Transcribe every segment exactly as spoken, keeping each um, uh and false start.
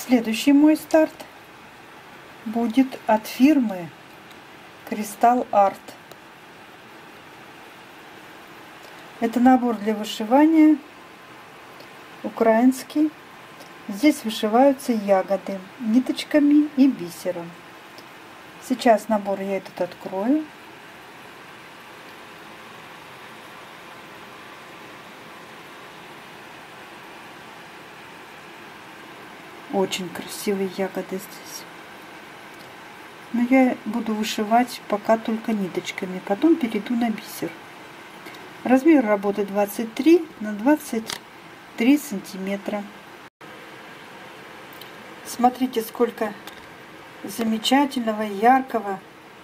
Следующий мой старт будет от фирмы Crystal Art. Это набор для вышивания, украинский. Здесь вышиваются ягоды ниточками и бисером. Сейчас набор я этот открою. Очень красивые ягоды здесь. Но я буду вышивать пока только ниточками, потом перейду на бисер. Размер работы двадцать три на двадцать три сантиметра. Смотрите, сколько замечательного, яркого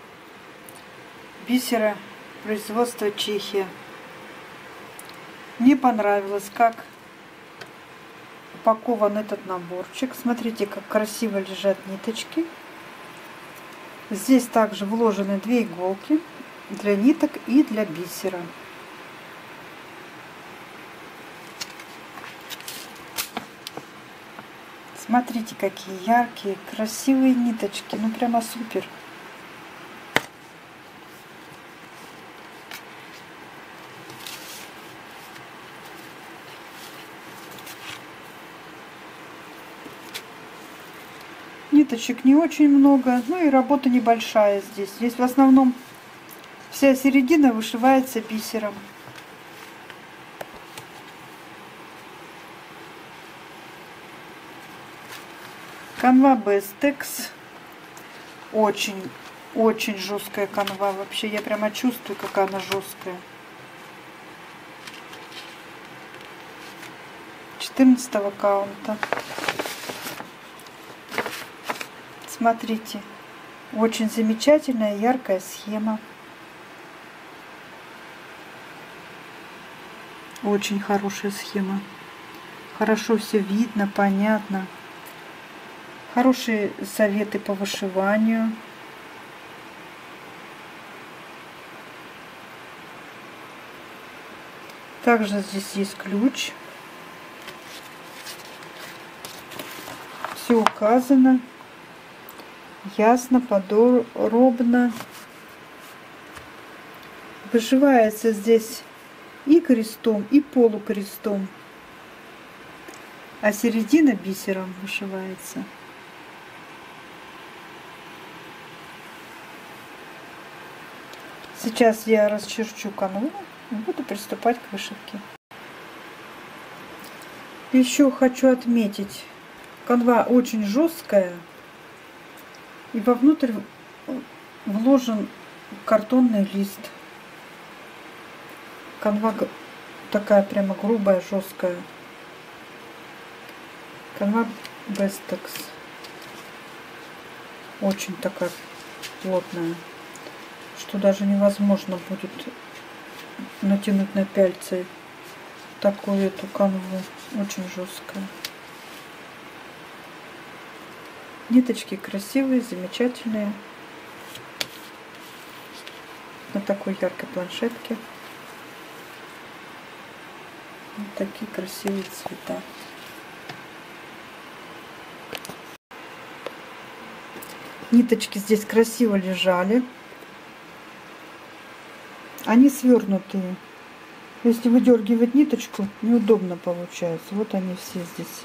бисера производства Чехия. Мне понравилось, как упакован этот наборчик. Смотрите, как красиво лежат ниточки. Здесь также вложены две иголки для ниток и для бисера. Смотрите, какие яркие, красивые ниточки. Ну, прямо супер. Ниточек не очень много, ну и работа небольшая здесь. Здесь в основном вся середина вышивается бисером. Канва Bestex. Очень, очень жесткая канва. Вообще я прямо чувствую, какая она жесткая. четырнадцатого каунта. Смотрите, очень замечательная яркая схема. Очень хорошая схема. Хорошо все видно, понятно. Хорошие советы по вышиванию. Также здесь есть ключ. Все указано. Ясно, подробно. Вышивается здесь и крестом, и полукрестом. А середина бисером вышивается. Сейчас я расчерчу канву и буду приступать к вышивке. Еще хочу отметить, канва очень жесткая. И вовнутрь вложен картонный лист. Канва такая прямо грубая, жесткая. Канва Bestex. Очень такая плотная, что даже невозможно будет натянуть на пяльцы такую эту канву. Очень жесткая. Ниточки красивые, замечательные. На такой яркой планшетке. Вот такие красивые цвета. Ниточки здесь красиво лежали. Они свернутые. Если выдергивать ниточку, неудобно получается. Вот они все здесь.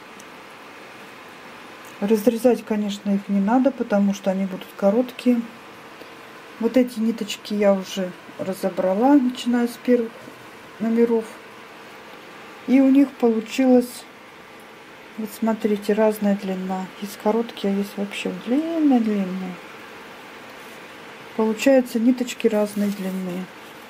Разрезать, конечно, их не надо, потому что они будут короткие. Вот эти ниточки я уже разобрала, начиная с первых номеров. И у них получилось, вот смотрите, разная длина. Есть короткие, а есть вообще длинная-длинная. Получаются ниточки разной длины.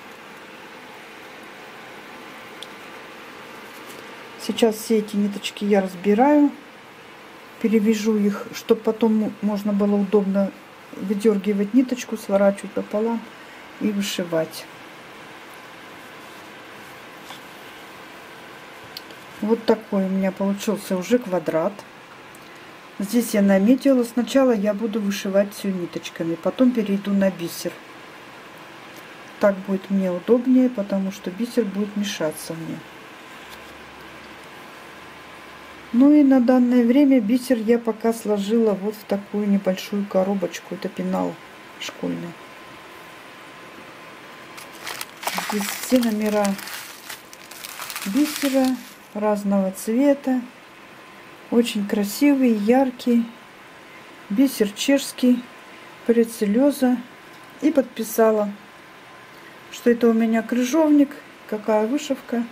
Сейчас все эти ниточки я разбираю. Перевяжу их, чтобы потом можно было удобно выдергивать ниточку, сворачивать пополам и вышивать. Вот такой у меня получился уже квадрат. Здесь я наметила. Сначала я буду вышивать все ниточками, потом перейду на бисер. Так будет мне удобнее, потому что бисер будет мешаться мне. Ну и на данное время бисер я пока сложила вот в такую небольшую коробочку. Это пенал школьный. Здесь все номера бисера разного цвета. Очень красивый, яркий. Бисер чешский, прецеллеза. И подписала, что это у меня крыжовник, какая вышивка.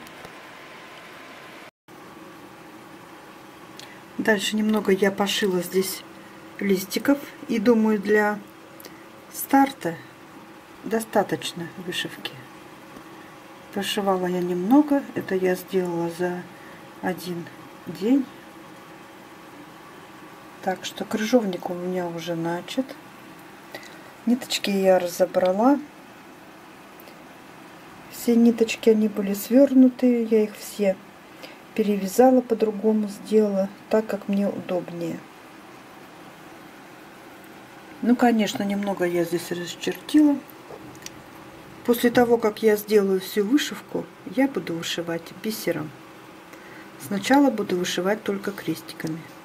Дальше немного я пошила здесь листиков. И думаю, для старта достаточно вышивки. Прошивала я немного. Это я сделала за один день. Так что крыжовник у меня уже начат. Ниточки я разобрала. Все ниточки, они были свернутые. Я их все перевязала, по-другому сделала, так как мне удобнее. Ну, конечно, немного я здесь расчертила. После того, как я сделаю всю вышивку, я буду вышивать бисером. Сначала буду вышивать только крестиками.